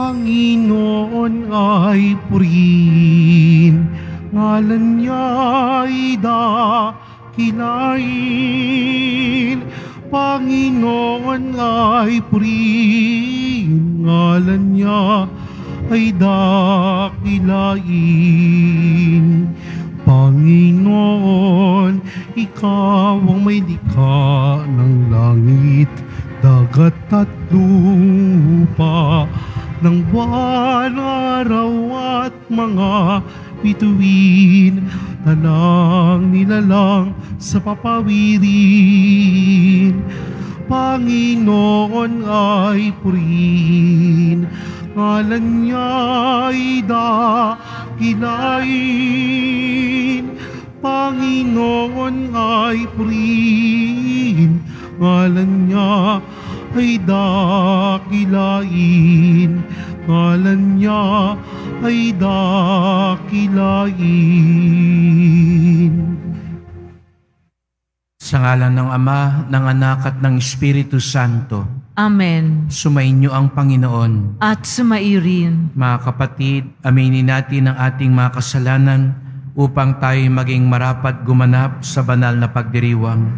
Panginoon ay purihin, ngalan niya'y dakilain. Panginoon ay purihin, ngalan niya ay dakilain. Panginoon, ikaw ang may likha ng langit, dagat at lupa, ng buwan, araw at mga bituin, talang nilalang sa papawirin. Panginoon ay purihin, ngalan niya'y dakilain. Panginoon ay purihin, ngalan niya ay dakilain. Ngalan niya ay dakilain. Sa ngalan ng Ama, ng Anak at ng Espiritu Santo. Amen. Sumainyo ang Panginoon. At sumairin. Mga kapatid, aminin natin ang ating mga kasalanan upang tayo maging marapat gumanap sa banal na pagdiriwang.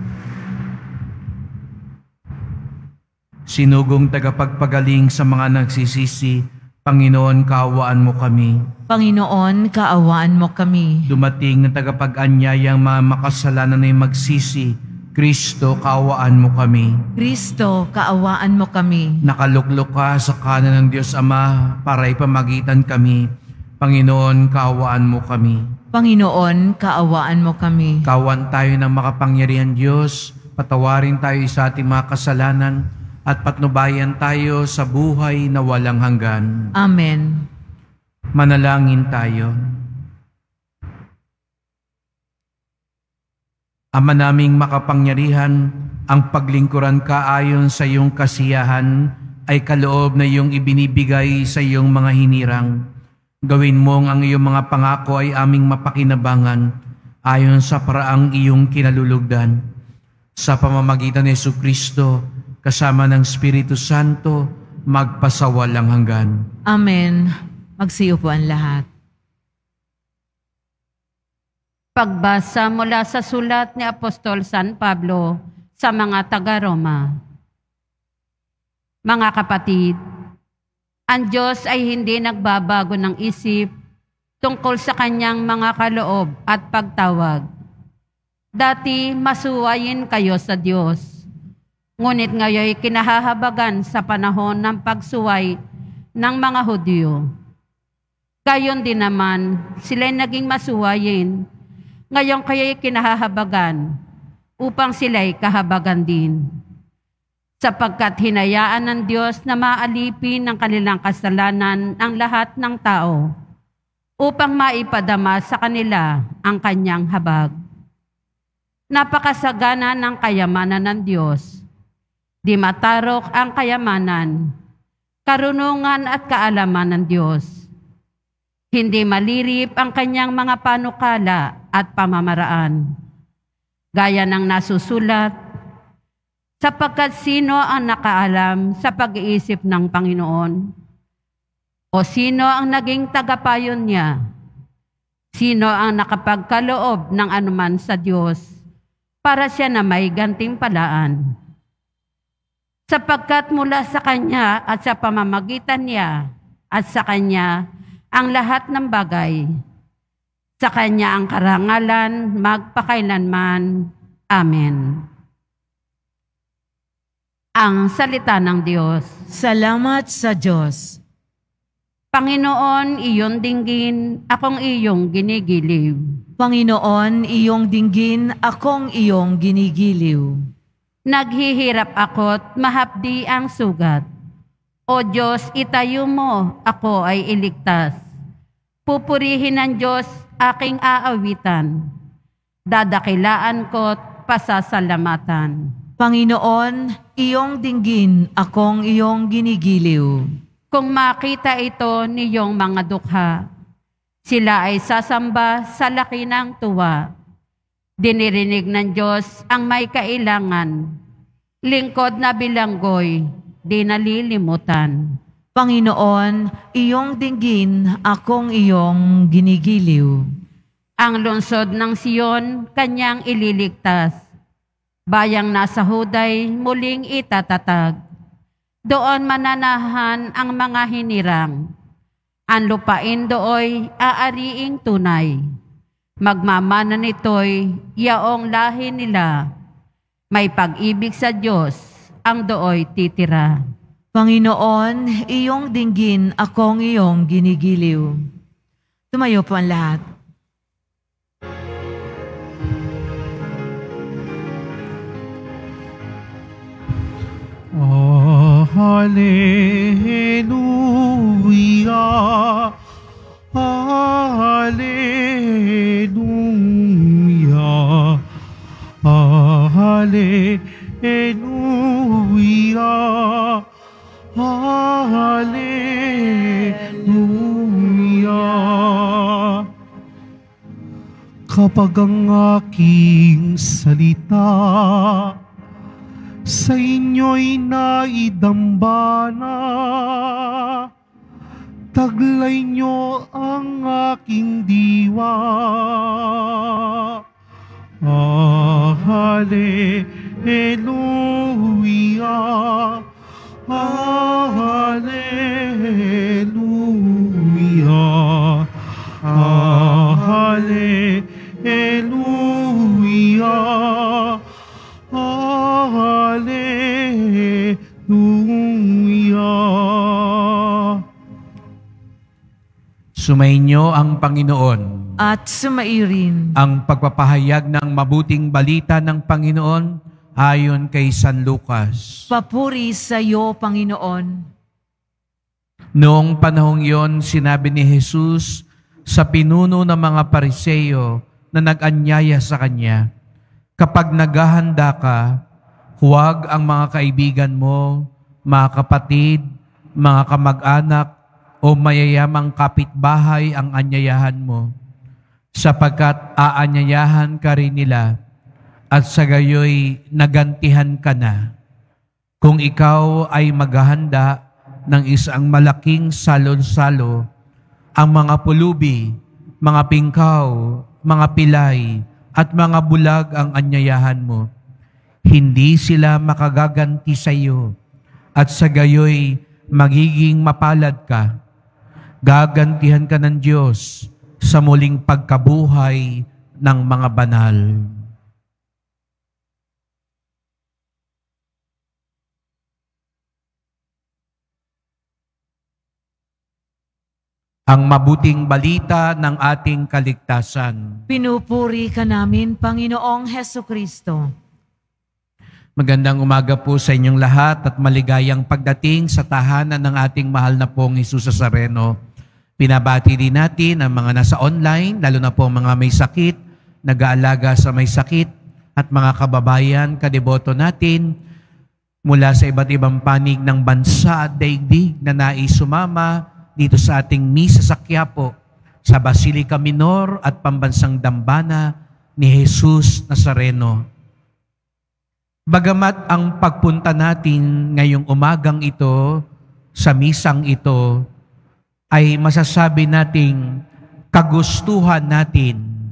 Sinugong tagapagpagaling sa mga nagsisisi, Panginoon, kaawaan mo kami. Panginoon, kaawaan mo kami. Dumating na tagapag-anyayang mga makasalanan ay magsisi, Kristo, kaawaan mo kami. Kristo, kaawaan mo kami. Nakaluklok ka sa kanan ng Diyos Ama para ipamagitan kami. Panginoon, kaawaan mo kami. Panginoon, kaawaan mo kami. Kaawaan tayo ng makapangyarihan Diyos, patawarin tayo sa ating mga kasalanan, at patnubayan tayo sa buhay na walang hanggan. Amen. Manalangin tayo. Ama naming makapangyarihan, ang paglingkuran ka ayon sa iyong kasiyahan ay kaloob na iyong ibinibigay sa iyong mga hinirang. Gawin mong ang iyong mga pangako ay aming mapakinabangan ayon sa paraang iyong kinalulugdan. Sa pamamagitan ni Jesucristo, kasama ng Espiritu Santo, magpasawalang hanggan. Amen. Magsiupo ang lahat. Pagbasa mula sa sulat ni Apostol San Pablo sa mga taga-Roma. Mga kapatid, ang Diyos ay hindi nagbabago ng isip tungkol sa kanyang mga kaloob at pagtawag. Dati masuwayin kayo sa Diyos. Ngunit ngayon kinahahabagan sa panahon ng pagsuway ng mga Hudyo. Gayon din naman, sila'y naging masuwayin. Ngayon kayo'y kinahahabagan upang sila'y kahabagan din. Sapagkat hinayaan ng Diyos na maalipin ng kanilang kasalanan ang lahat ng tao upang maipadama sa kanila ang kanyang habag. Napakasagana ng kayamanan ng Diyos. Di matarok ang kayamanan, karunungan at kaalaman ng Diyos. Hindi malirip ang kanyang mga panukala at pamamaraan. Gaya ng nasusulat, sapagkat sino ang nakaalam sa pag-iisip ng Panginoon? O sino ang naging tagapayon niya? Sino ang nakapagkaloob ng anuman sa Diyos para siya na may gantimpalaan? Sapagkat mula sa Kanya at sa pamamagitan niya at sa Kanya ang lahat ng bagay. Sa Kanya ang karangalan magpakailanman. Amen. Ang salita ng Diyos. Salamat sa Diyos. Panginoon, iyong dinggin, akong iyong ginigiliw. Panginoon, iyong dinggin, akong iyong ginigiliw. Naghihirap ako't mahapdi ang sugat. O Diyos, itayo mo, ako ay iligtas. Pupurihin ng Diyos aking aawitan. Dadakilaan ko't pasasalamatan. Panginoon, iyong dinggin, akong iyong ginigiliw. Kung makita ito niyong mga dukha, sila ay sasamba sa laki ng tuwa. Dinirinig ng Diyos ang may kailangan. Lingkod na bilanggoy, di nalilimutan. Panginoon, iyong dinggin, akong iyong ginigiliw. Ang lungsod ng Siyon, kanyang ililigtas. Bayang nasa Huday, muling itatatag. Doon mananahan ang mga hinirang. Ang lupain dooy aariing tunay. Magmamana nito'y yaong lahi nila. May pag-ibig sa Diyos, ang dooy titira. Panginoon, iyong dinggin, akong iyong ginigiliw. Tumayo po ang lahat. Oh, hallelujah, hallelujah, hallelujah, hallelujah. Kapag ang aking salita sa inyo'y naidambana, taglay nyo ang aking diwa. Hallelujah, hallelujah, hallelujah, hallelujah. Sumainyo ang Panginoon. At sumairin. Ang pagpapahayag ng mabuting balita ng Panginoon ayon kay San Lucas. Papuri sa iyo, Panginoon. Noong panahong iyon, sinabi ni Jesus sa pinuno ng mga Pariseo na nag-anyaya sa kanya, kapag naghahanda ka, huwag ang mga kaibigan mo, mga kapatid, mga kamag-anak, o mayayamang kapitbahay ang anyayahan mo, sapagkat aanyayahan ka rin nila at sa gayoy nagantihan ka na. Kung ikaw ay maghahanda ng isang malaking salon-salo, ang mga pulubi, mga pingkaw, mga pilay, at mga bulag ang anyayahan mo, hindi sila makagaganti sa iyo at sa gayoy magiging mapalad ka. Gagantihan ka ng Diyos sa muling pagkabuhay ng mga banal. Ang mabuting balita ng ating kaligtasan. Pinupuri ka namin, Panginoong Heso Kristo. Magandang umaga po sa inyong lahat at maligayang pagdating sa tahanan ng ating mahal na pong Jesus Nazareno. Pinabati din natin ang mga nasa online, lalo na po mga may sakit, nag-aalaga sa may sakit, at mga kababayan, kadeboto natin mula sa iba't ibang panig ng bansa at daigdig na nais sumama dito sa ating misa sa Quiapo, sa Basilica Minor at Pambansang Dambana ni Jesus Nazareno. Bagamat ang pagpunta natin ngayong umagang ito, sa misang ito, ay masasabi nating kagustuhan natin.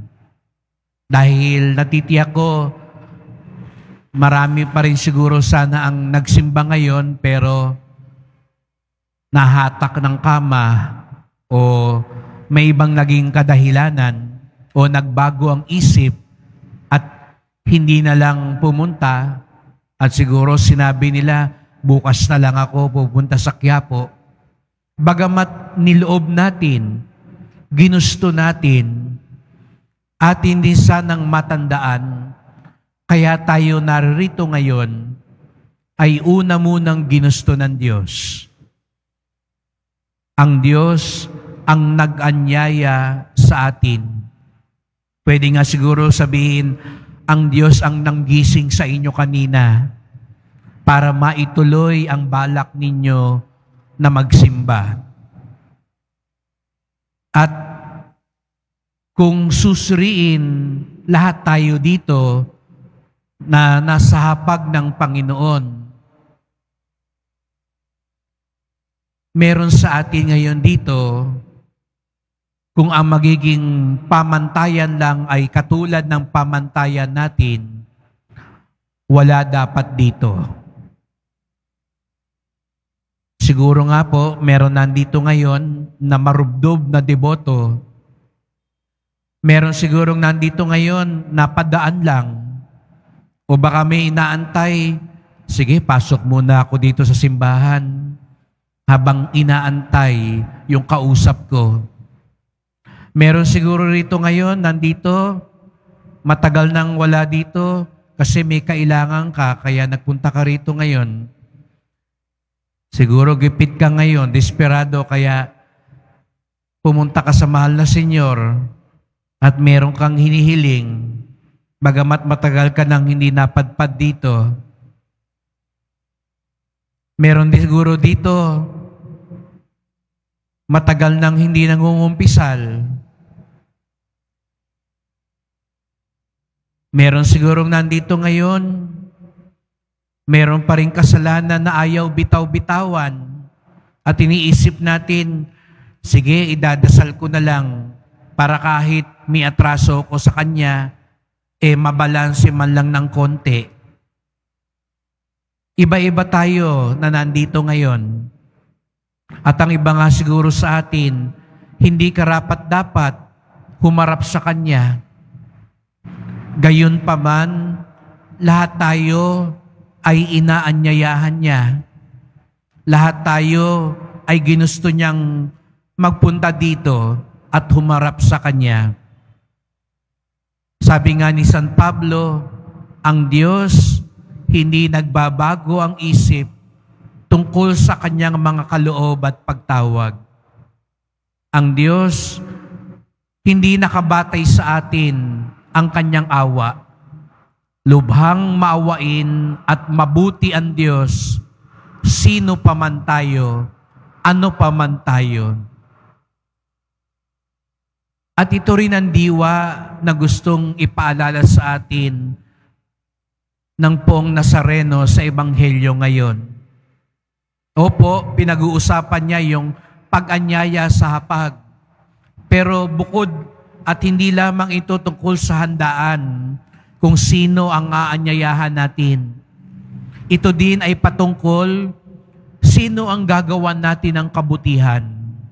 Dahil natitiyak ko, marami pa rin siguro sana ang nagsimba ngayon, pero nahatak ng kama o may ibang naging kadahilanan o nagbago ang isip at hindi na lang pumunta. At siguro sinabi nila, bukas na lang ako pupunta sa Quiapo. Bagamat niloob natin, ginusto natin, at hindi sanang matandaan, kaya tayo naririto ngayon, ay una munang ginusto ng Diyos. Ang Diyos ang nag-anyaya sa atin. Pwede nga siguro sabihin, ang Diyos ang nanggising sa inyo kanina para maituloy ang balak ninyo na magsimba. At kung susuriin lahat tayo dito na nasa hapag ng Panginoon, meron sa atin ngayon dito, kung ang magiging pamantayan lang ay katulad ng pamantayan natin, wala dapat dito. Siguro nga po, meron nandito ngayon na marubdob na deboto. Meron sigurong nandito ngayon na padaan lang. O baka may inaantay, sige, pasok muna ako dito sa simbahan habang inaantay yung kausap ko. Meron siguro rito ngayon, nandito, matagal nang wala dito kasi may kailangan ka, kaya nagpunta ka rito ngayon. Siguro gipit ka ngayon, desperado, kaya pumunta ka sa mahal na Senyor at meron kang hinihiling, bagamat matagal ka nang hindi napadpad dito. Meron din siguro dito, matagal nang hindi nangungumpisal. Meron sigurong nandito ngayon, meron pa rin kasalanan na ayaw bitaw-bitawan at iniisip natin, sige, idadasal ko na lang para kahit may atraso ko sa kanya, mabalanse man lang ng konti. Iba-iba tayo na nandito ngayon. At ang iba nga siguro sa atin, hindi karapat-dapat humarap sa kanya. Gayon pa man, lahat tayo ay inaanyayahan niya. Lahat tayo ay ginusto niyang magpunta dito at humarap sa kanya. Sabi nga ni San Pablo, ang Diyos hindi nagbabago ang isip tungkol sa kanyang mga kaloob at pagtawag. Ang Diyos hindi nakabatay sa atin ang kanyang awa. Lubhang maawain at mabuti ang Diyos, sino pa man tayo, ano pa man tayo. At ito rin ang diwa na gustong ipaalala sa atin ng Poong Nazareno sa Ebanghelyo ngayon. Opo, pinag-uusapan niya yung pag-anyaya sa hapag. Pero bukod at hindi lamang ito tungkol sa handaan kung sino ang aanyayahan natin. Ito din ay patungkol sino ang gagawan natin ng kabutihan.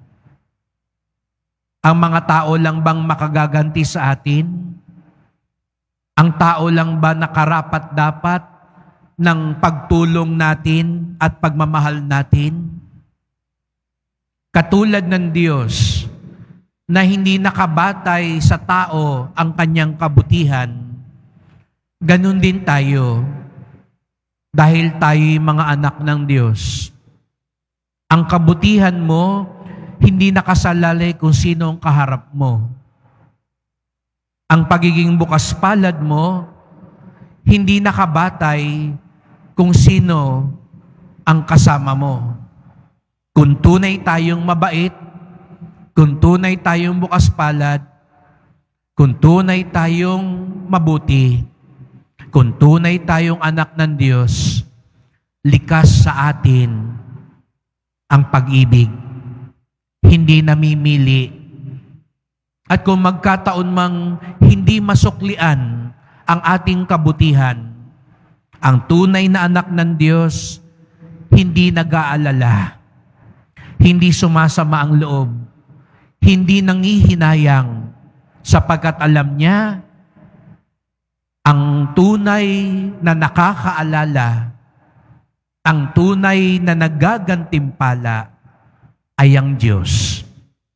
Ang mga tao lang bang makagaganti sa atin? Ang tao lang ba nakarapat-dapat ng pagtulong natin at pagmamahal natin? Katulad ng Diyos na hindi nakabatay sa tao ang kanyang kabutihan, ganun din tayo dahil tayo'y mga anak ng Diyos. Ang kabutihan mo, hindi nakasalalay kung sino ang kaharap mo. Ang pagiging bukas palad mo, hindi nakabatay kung sino ang kasama mo. Kung tunay tayong mabait, kung tunay tayong bukas palad, kung tunay tayong mabuti, kung tunay tayong anak ng Diyos, likas sa atin ang pag-ibig. Hindi namimili. At kung magkataon mang hindi masuklian ang ating kabutihan, ang tunay na anak ng Diyos, hindi nag-aalala, hindi sumasama ang loob, hindi nangihinayang, sapagkat alam niya ang tunay na nakakaalala, ang tunay na nagagantimpala ay ang Diyos.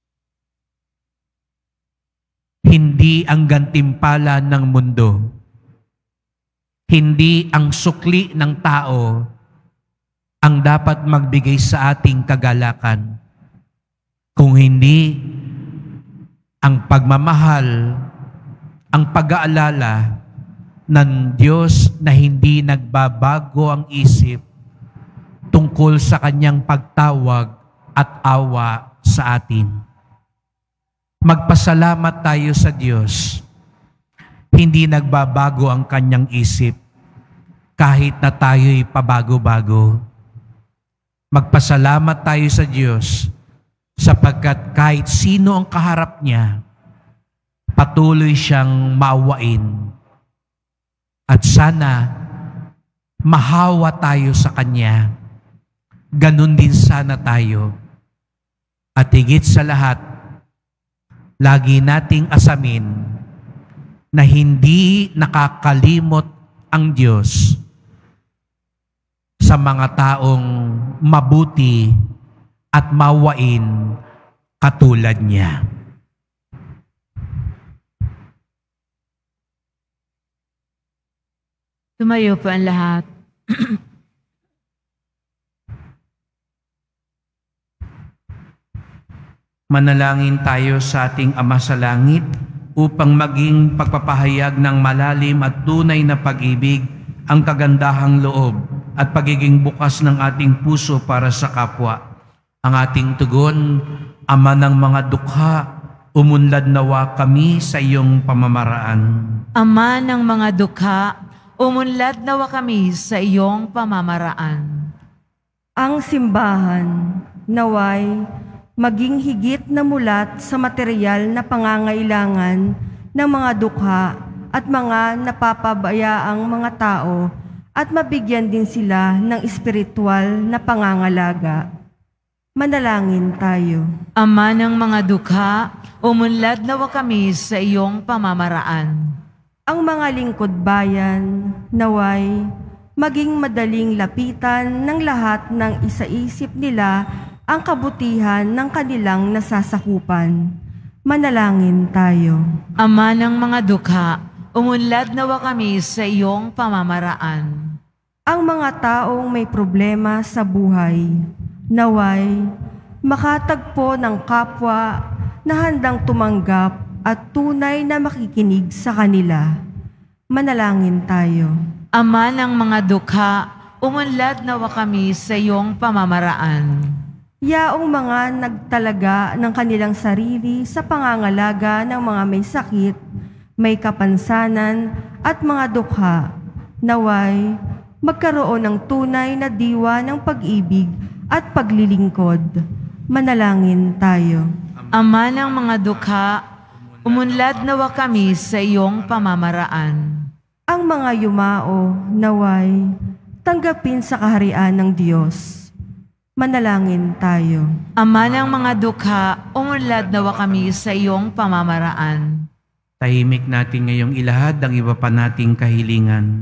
Hindi ang gantimpala ng mundo. Hindi ang sukli ng tao ang dapat magbigay sa ating kagalakan. Kung hindi ang pagmamahal, ang pag-aalala ng Diyos na hindi nagbabago ang isip tungkol sa kanyang pagtawag at awa sa atin. Magpasalamat tayo sa Diyos. Hindi nagbabago ang kanyang isip kahit na tayo'y pabago-bago. Magpasalamat tayo sa Diyos sapagkat kahit sino ang kaharap niya, patuloy siyang maawain. At sana mahawa tayo sa Kanya. Ganun din sana tayo. At higit sa lahat, lagi nating asamin na hindi nakakalimot ang Diyos sa mga taong mabuti at mawain katulad niya. Tumayo po ang lahat. Manalangin tayo sa ating Ama sa Langit upang maging pagpapahayag ng malalim at tunay na pag-ibig, ang kagandahang loob at pagiging bukas ng ating puso para sa kapwa. Ang ating tugon, Ama ng mga dukha, umunlad nawa kami sa iyong pamamaraan. Ama ng mga dukha, umunlad nawa kami sa iyong pamamaraan. Ang simbahan naway maging higit na mulat sa material na pangangailangan ng mga dukha at mga napapabayaang mga tao at mabigyan din sila ng espiritual na pangangalaga. Manalangin tayo. Ama ng mga dukha, umunlad nawa kami sa iyong pamamaraan. Ang mga lingkod bayan naway maging madaling lapitan ng lahat ng isaisip nila ang kabutihan ng kanilang nasasakupan. Manalangin tayo. Ama ng mga dukha, umunlad nawa kami sa iyong pamamaraan. Ang mga taong may problema sa buhay, naway makatagpo ng kapwa na handang tumanggap at tunay na makikinig sa kanila. Manalangin tayo. Ama ng mga dukha, umunlad nawa kami sa iyong pamamaraan. Yaong mga nagtalaga ng kanilang sarili sa pangangalaga ng mga may sakit, may kapansanan at mga dukha, naway magkaroon ng tunay na diwa ng pag-ibig at paglilingkod. Manalangin tayo. Ama ng mga dukha, umunlad nawa kami sa iyong pamamaraan. Ang mga yumao, naway tanggapin sa kaharian ng Diyos. Manalangin tayo. Ama ng mga dukha, umunlad nawa kami sa iyong pamamaraan. Tahimik natin ngayong ilahad ang iba pa nating kahilingan.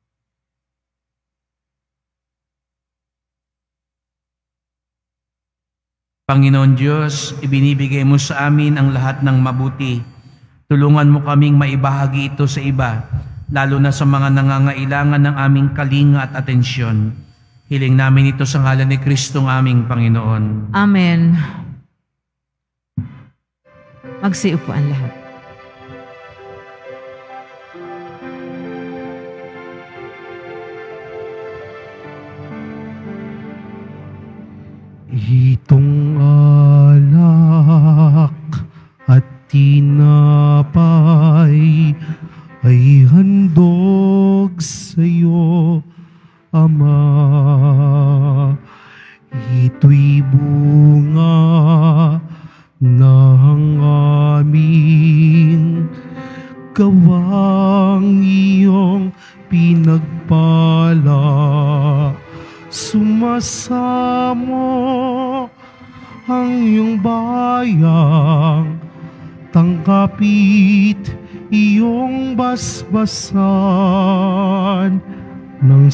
Panginoon Diyos, ibinibigay mo sa amin ang lahat ng mabuti. Tulungan mo kaming maibahagi ito sa iba, lalo na sa mga nangangailangan ng aming kalinga at atensyon. Hiling namin ito sa ngalan ni Kristong aming Panginoon. Amen. Magsiupo ang lahat. Itong alak at tinapay ay handog sa iyo, Ama. Ito'y bunga ng aming gawang iyong pinagpala. Sumasamo ang iyong bayang, tanggapit iyong basbasan nang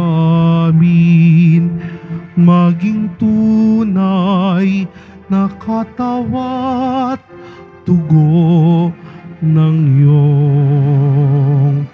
samin maging tunay na katawat dugo ng iyong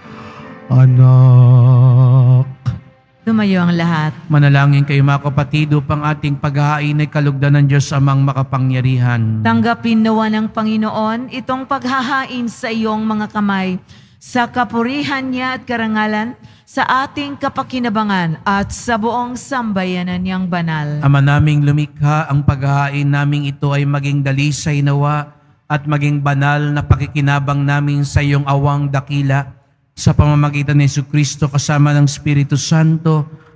anak. Tumayo ang lahat. Manalangin kayo mga kapatid upang ating paghahain ay kalugdan ng Diyos amang makapangyarihan. Tanggapin nawa ng Panginoon itong paghahain sa iyong mga kamay, sa kapurihan niya at karangalan, sa ating kapakinabangan at sa buong sambayanan niyang banal. Ama naming lumikha, ang paghahain naming ito ay maging dalisay nawa at maging banal na pakikinabang namin sa iyong awang dakila sa pamamagitan ni Jesucristo kasama ng Espiritu Santo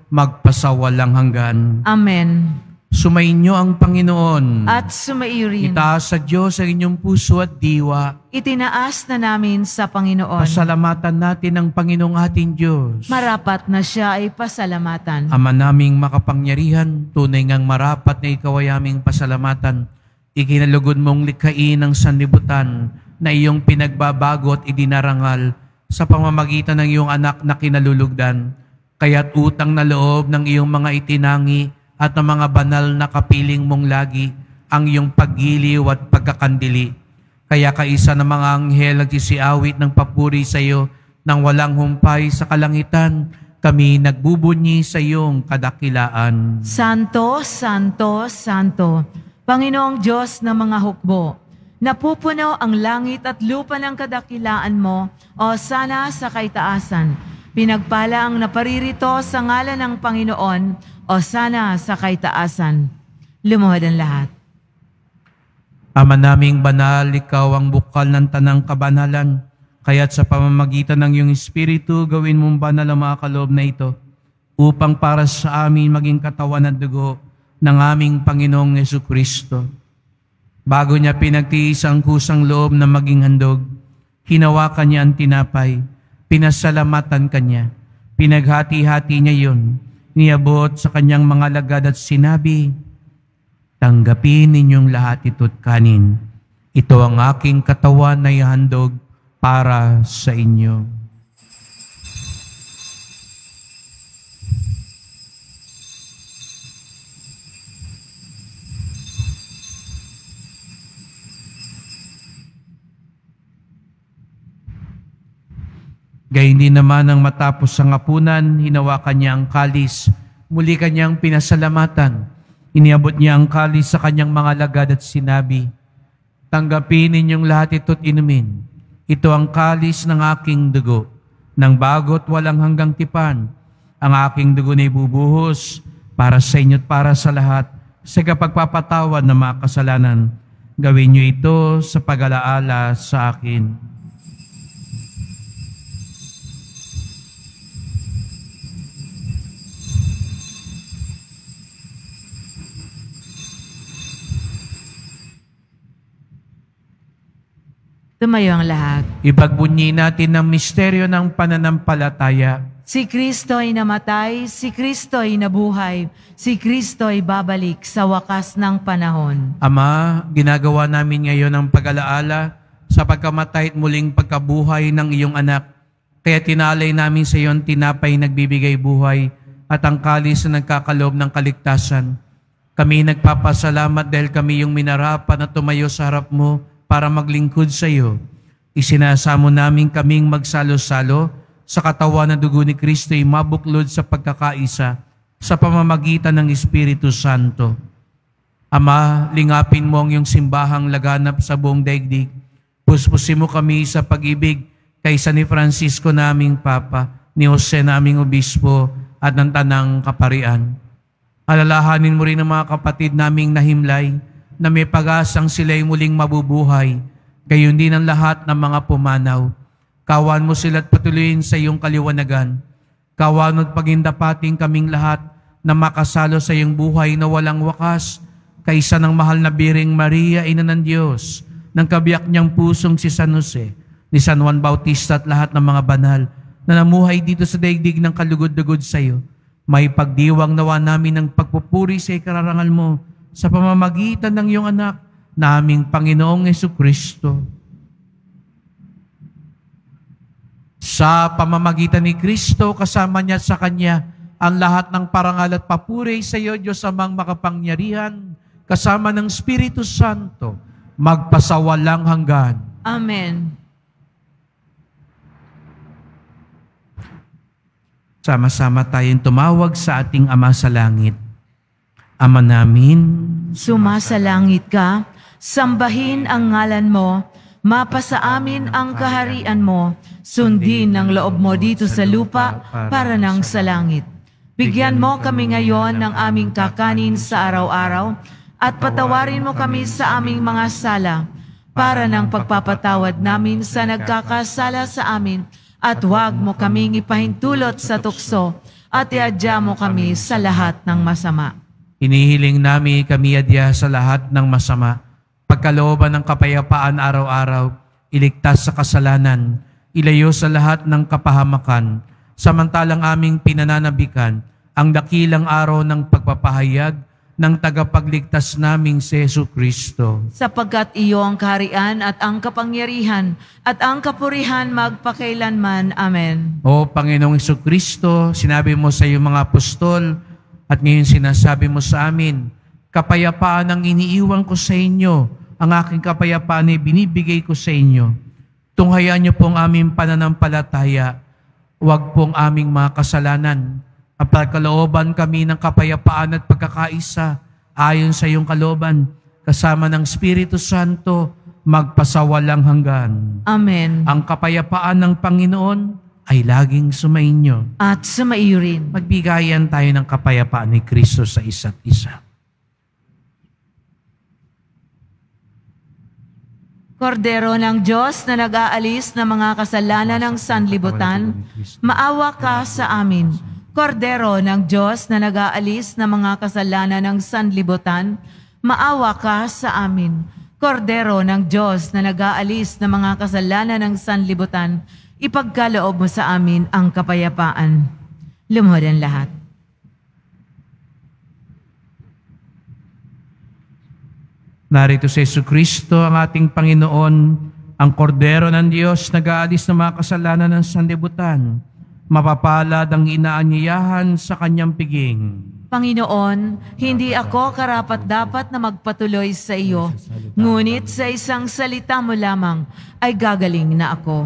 magpasawalang hanggan. Amen. Sumainyo ang Panginoon. At sumaiyo rin. Itaas sa Diyos ang inyong puso at diwa. Itinaas na namin sa Panginoon. Pasalamatan natin ang Panginoong ating Diyos. Marapat na siya ay pasalamatan. Ama naming makapangyarihan, tunay ngang marapat na ikaw ay aming pasalamatan. Ikinalugod mong likhain ang sanlibutan na iyong pinagbabago at idinarangal sa pamamagitan ng iyong anak na kinalulugdan. Kaya't utang na loob ng iyong mga itinangi at ng mga banal na kapiling mong lagi ang iyong paggiliw at pagkakandili. Kaya kaisa ng mga anghel nagsisiawit ng papuri sa iyo nang walang humpay sa kalangitan, kami nagbubunyi sa iyong kadakilaan. Santo, Santo, Santo, Panginoong Diyos ng mga hukbo, napupuno ang langit at lupa ng kadakilaan mo, o sana sa kaitaasan. Pinagpala ang naparirito sa ngalan ng Panginoon, o sana sa kaitaasan. Lumuhod ang lahat. Ama naming banal, ikaw ang bukal ng tanang kabanalan. Kaya't sa pamamagitan ng iyong Espiritu, gawin mong banal ang mga kaloob na ito, upang para sa amin maging katawan at dugo ng aming Panginoong Jesucristo. Bago niya pinagtiis ang kusang loob na maging handog, hinawakan niya ang tinapay, pinasalamatan kanya, pinaghati-hati niya yun, niabot sa kanyang mga lagad at sinabi, tanggapin ninyong lahat ito't kanin. Ito ang aking katawan na ihandog para sa inyo. Gayun din naman ang matapos ang hapunan, hinawakan niya ang kalis, muli kanyang pinasalamatan. Iniabot niya ang kalis sa kanyang mga lagad at sinabi, tanggapin ninyong lahat ito't inumin. Ito ang kalis ng aking dugo, ng bago't walang hanggang tipan. Ang aking dugo na ibubuhos para sa inyo't para sa lahat, sa kapagpapatawad ng mga kasalanan. Gawin niyo ito sa pag-alaala sa akin. Tumayo ang lahat. Ipagbunyi natin ang misteryo ng pananampalataya. Si Kristo ay namatay, si Kristo ay nabuhay, si Kristo ay babalik sa wakas ng panahon. Ama, ginagawa namin ngayon ang pag-alaala sa pagkamatay at muling pagkabuhay ng iyong anak. Kaya tinalay namin sa iyo ang tinapay nagbibigay buhay at ang kalis na nagkakaloob ng kaligtasan. Kami nagpapasalamat dahil kami yung minarapan na tumayo sa harap mo para maglingkod sa iyo. Isinasamo namin kaming magsalo-salo sa katawan na dugo ni Kristo ay mabuklod sa pagkakaisa sa pamamagitan ng Espiritu Santo. Ama, lingapin mo ang iyong simbahang laganap sa buong daigdig. Puspusin mo kami sa pag-ibig kaysa ni Francisco naming Papa, ni Jose naming Obispo at ng Tanang Kaparian. Alalahanin mo rin ang mga kapatid naming nahimlay na may pag-asang sila'y muling mabubuhay, gayon din ang lahat ng mga pumanaw. Kawan mo sila at patuloyin sa iyong kaliwanagan. Kawan at pagindapating kaming lahat na makasalo sa iyong buhay na walang wakas, kaysa ng mahal na Biring Maria, Ina ng Diyos, ng kabiyak niyang pusong si San Jose, ni San Juan Bautista at lahat ng mga banal na namuhay dito sa daigdig ng kalugod-lugod sa iyo. May pagdiwang nawa namin ng pagpupuri sa ikararangal mo, sa pamamagitan ng iyong anak, naming Panginoong Jesucristo. Sa pamamagitan ni Kristo, kasama niya sa Kanya, ang lahat ng parangal at papuri sa iyo, Diyos amang makapangyarihan, kasama ng Espiritu Santo, magpasawalang hanggan. Amen. Sama-sama tayong tumawag sa ating Ama sa Langit. Ama namin, Sumasalangit ka, sambahin ang ngalan mo, mapasa amin ang kaharian mo, sundin ang loob mo dito sa lupa para nang sa langit. Bigyan mo kami ngayon ng aming kakanin sa araw-araw at patawarin mo kami sa aming mga sala para ng pagpapatawad namin sa nagkakasala sa amin At huwag mo kaming ipahintulot sa tukso, at iadya mo kami sa lahat ng masama. Inihiling namin kami adya sa lahat ng masama, pagkalooban ng kapayapaan araw-araw, iligtas sa kasalanan, ilayo sa lahat ng kapahamakan, samantalang aming pinananabikan ang dakilang araw ng pagpapahayag ng tagapagligtas naming si Jesucristo. Sapagkat iyo ang kaharian at ang kapangyarihan at ang kapurihan magpakailanman. Amen. O Panginoong Jesucristo, sinabi mo sa iyong mga apostol at ngayon sinasabi mo sa amin, kapayapaan ang iniiwan ko sa inyo, ang aking kapayapaan ay binibigay ko sa inyo. Tunghayaan niyo pong aming pananampalataya, huwag pong aming mga kasalanan, at pagkalooban kami ng kapayapaan at pagkakaisa ayon sa iyong kalooban, kasama ng Espiritu Santo, magpasawalang hanggan. Amen. Ang kapayapaan ng Panginoon ay laging sumainyo. At sumaiyo rin. Magbigayan tayo ng kapayapaan ni Kristo sa isa't isa. Kordero ng Diyos na nag-aalis ng mga kasalanan ng sanlibutan, maawa ka sa amin. Kordero ng Diyos na nag-aalis ng mga kasalanan ng sanlibutan, maawa ka sa amin. Kordero ng Diyos na nag-aalis ng mga kasalanan ng sanlibutan, ipagkaloob mo sa amin ang kapayapaan. Lumuhod ang lahat. Narito si Jesucristo, ang ating Panginoon, ang Kordero ng Diyos, nag-aalis ng mga kasalanan ng sanlibutan. Mapapalad ang inaanyayahan sa kanyang piging. Panginoon, hindi ako karapat-dapat na magpatuloy sa iyo, ngunit sa isang salita mo lamang ay gagaling na ako.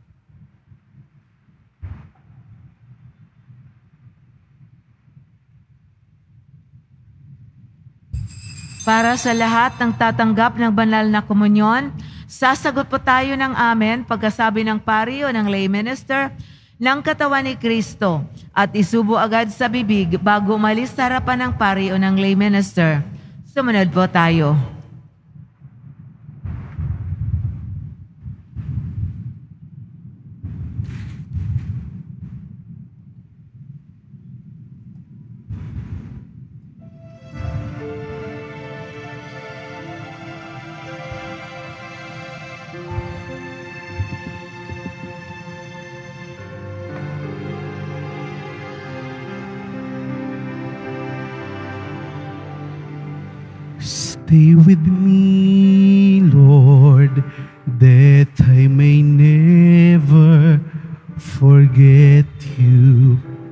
Para sa lahat ng tatanggap ng banal na komunyon, sasagot po tayo ng amen pagkasabi ng pari o ng lay minister ng katawan ni Kristo at isubo agad sa bibig bago umalis sa harapan ng pari o ng lay minister. Sumunod po tayo. Stay with me, Lord, that I may never forget you.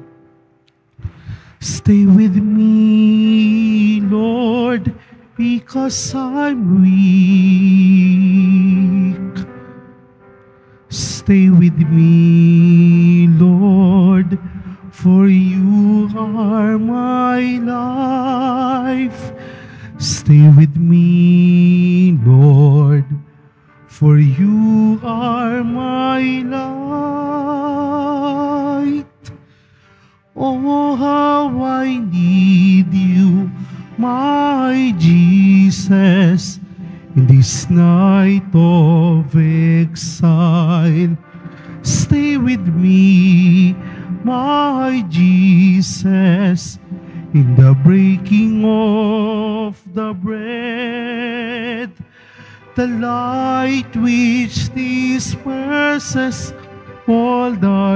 Stay with me, Lord, because I'm weak. Stay with me, Lord, for you are my life. Stay with me, Lord, for you are my light. Oh, how I need you, my Jesus, in this night of exile. Stay with me, my Jesus, in the breaking of the bread, the light which disperses all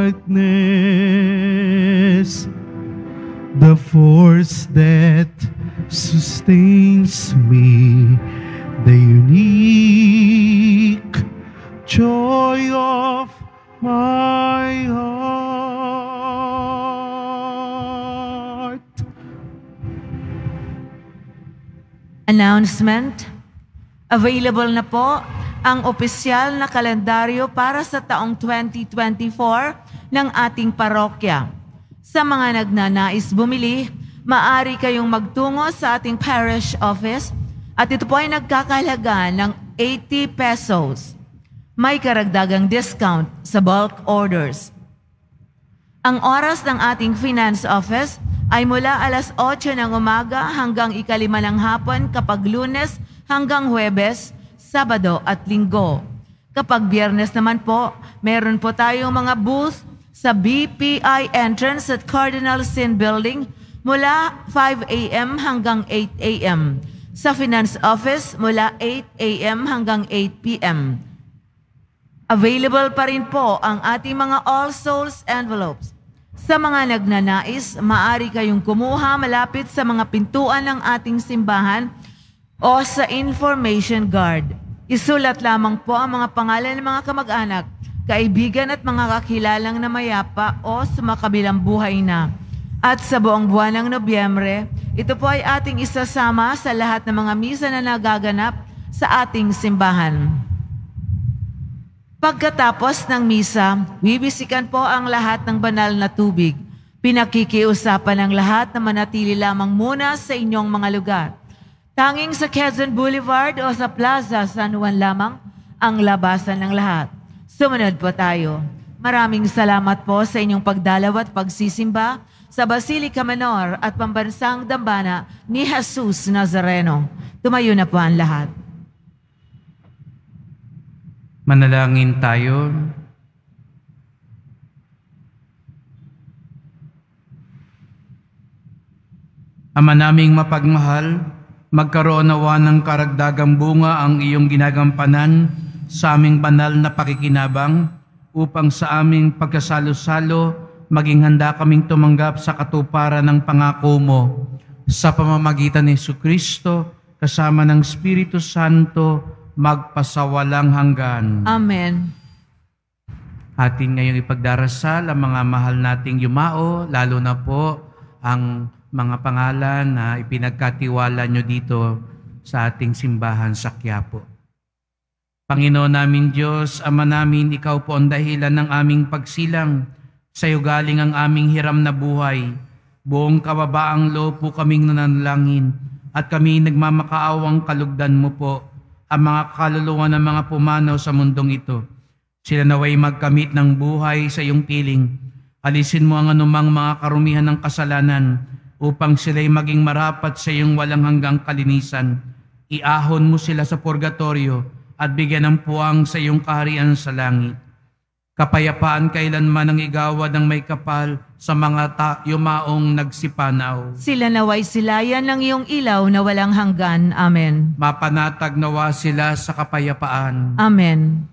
darkness, the force that sustains me, the unique joy of my heart. Announcement. Available na po ang opisyal na kalendaryo para sa taong 2024 ng ating parokya. Sa mga nagnanais bumili, maaari kayong magtungo sa ating parish office at ito po ay nagkakahalaga ng 80 pesos. May karagdagang discount sa bulk orders. Ang oras ng ating finance office ay mula alas 8 ng umaga hanggang 5:00 ng hapon kapag Lunes hanggang Huwebes, Sabado at Linggo. Kapag Biyernes naman po, meron po tayong mga booth sa BPI entrance at Cardinal Sin Building mula 5 a.m. hanggang 8 a.m. Sa Finance Office mula 8 a.m. hanggang 8 p.m. Available pa rin po ang ating mga All Souls envelopes. Sa mga nagnanais, maaari kayong kumuha malapit sa mga pintuan ng ating simbahan o sa information guard. Isulat lamang po ang mga pangalan ng mga kamag-anak, kaibigan at mga kakilalang na mayapa o sumakabilang buhay na. At sa buong buwan ng Nobyembre, ito po ay ating isasama sa lahat ng mga misa na nagaganap sa ating simbahan. Pagkatapos ng misa, bibisikan po ang lahat ng banal na tubig. Pinakikiusapan ng lahat na manatili lamang muna sa inyong mga lugar. Tanging sa Quezon Boulevard o sa Plaza San Juan lamang ang labasan ng lahat. Sumunod po tayo. Maraming salamat po sa inyong pagdalaw at pagsisimba sa Basilica Menor at Pambansang Dambana ni Jesus Nazareno. Tumayo na po ang lahat. Manalangin tayo. Ama naming mapagmahal, magkaroon nawa ng karagdagang bunga ang iyong ginagampanan sa aming banal na pakikinabang upang sa aming pagkasalo-salo maging handa kaming tumanggap sa katuparan ng pangako mo sa pamamagitan ni Jesucristo kasama ng Espiritu Santo magpasawalang hanggan. Amen. Atin ngayong ipagdarasal ang mga mahal nating yumao, lalo na po ang mga pangalan na ipinagkatiwala nyo dito sa ating simbahan sa Quiapo. Panginoon namin Diyos, Ama namin, Ikaw po ang dahilan ng aming pagsilang. Sa iyo galing ang aming hiram na buhay. Buong kababaang loob po kaming nananalangin at kami nagmamakaawang kalugdan mo po ang mga kaluluwa ng mga pumanaw sa mundong ito. Sila naway magkamit ng buhay sa iyong piling. Alisin mo ang anumang mga karumihan ng kasalanan upang sila'y maging marapat sa iyong walang hanggang kalinisan. Iahon mo sila sa purgatorio at bigyan ng puwang sa iyong kaharian sa langit. Kapayapaan kailanman ang igawad ng may kapal sa mga yumaong nagsipanaw. Sila naway silayan ng iyong ilaw na walang hanggan. Amen. Mapanatag nawa sila sa kapayapaan. Amen.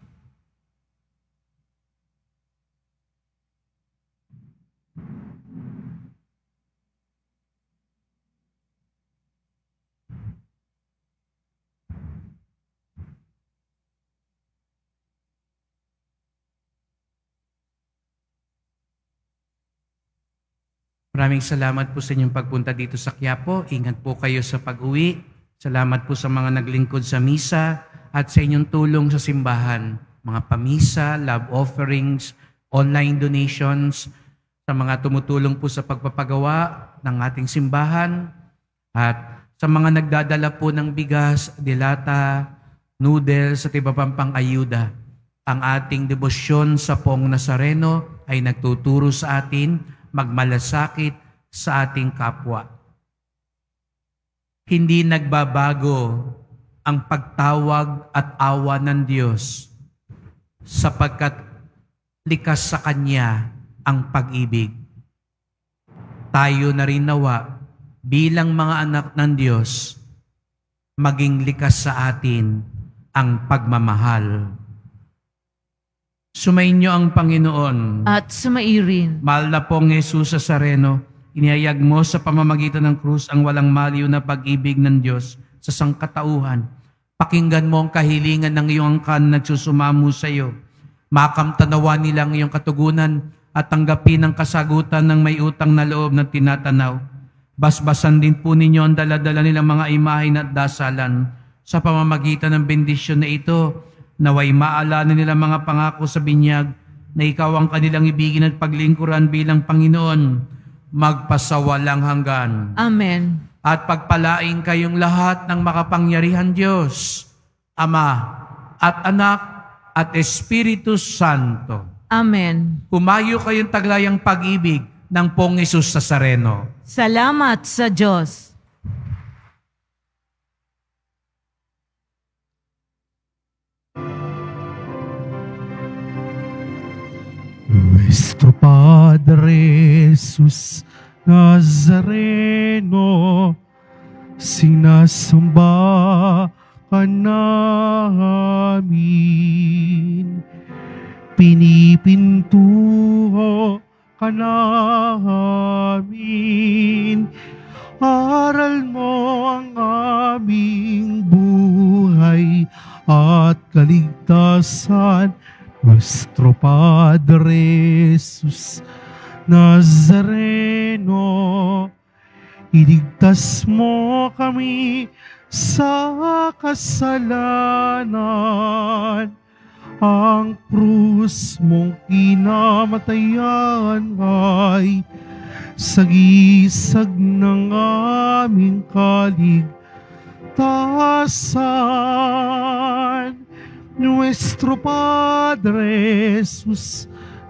Maraming salamat po sa inyong pagpunta dito sa Quiapo. Ingat po kayo sa pag-uwi. Salamat po sa mga naglingkod sa misa at sa inyong tulong sa simbahan. Mga pamisa, love offerings, online donations, sa mga tumutulong po sa pagpapagawa ng ating simbahan at sa mga nagdadala po ng bigas, dilata, noodles at iba pang pang-ayuda. Ang ating debosyon sa Pong Nazareno ay nagtuturo sa atin magmalasakit sa ating kapwa. Hindi nagbabago ang pagtawag at awa ng Diyos sapagkat likas sa Kanya ang pag-ibig. Tayo na rin nawa bilang mga anak ng Diyos, maging likas sa atin ang pagmamahal. Sumainyo ang Panginoon. At sumairin. Mahal na pong Jesus Nazareno, inihayag mo sa pamamagitan ng krus ang walang maliw na pag-ibig ng Diyos sa sangkatauhan. Pakinggan mo ang kahilingan ng iyong angkan na nagsusumamo sa iyo. Makamtanawa nilang iyong katugunan at tanggapin ang kasagutan ng may utang na loob na tinatanaw. Basbasan din po ninyo ang daladala nilang mga imahin at dasalan. Sa pamamagitan ng bendisyon na ito, naway maalala nila mga pangako sa binyag na ikaw ang kanilang ibigin at paglingkuran bilang Panginoon, magpasawalang hanggan. Amen. At pagpalain kayong lahat ng makapangyarihan Diyos, Ama at Anak at Espiritu Santo. Amen. Humayo kayong taglayang pag-ibig ng Pong Jesus Nazareno. Salamat sa Diyos. Padre Jesus Nazareno, sinasamba ka namin. Pinipintuho ka namin. Aral mo ang aming buhay at kaligtasan. Nuestro Padre Jesus Nazareno, iligtas mo kami sa kasalanan. Ang krus mong kinamatayan ay sagisag ng aming kaligtasan. Nuestro Padre Jesus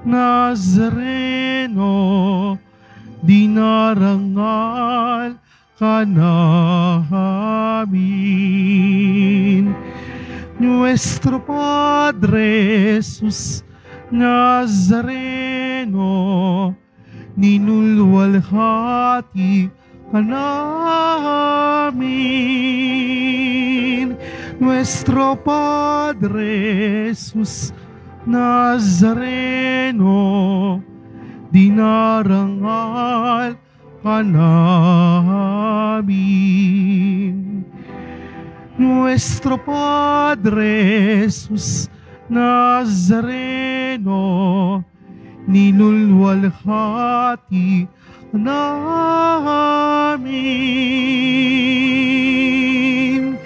Nazareno, dinarangal ka namin. Nuestro Padre Jesus Nazareno, ninulwalhati ka namin. Nuestro Padre Jesus Nazareno, dinarangal ka namin. Nuestro Padre Jesus Nazareno, ninulwalhati namin.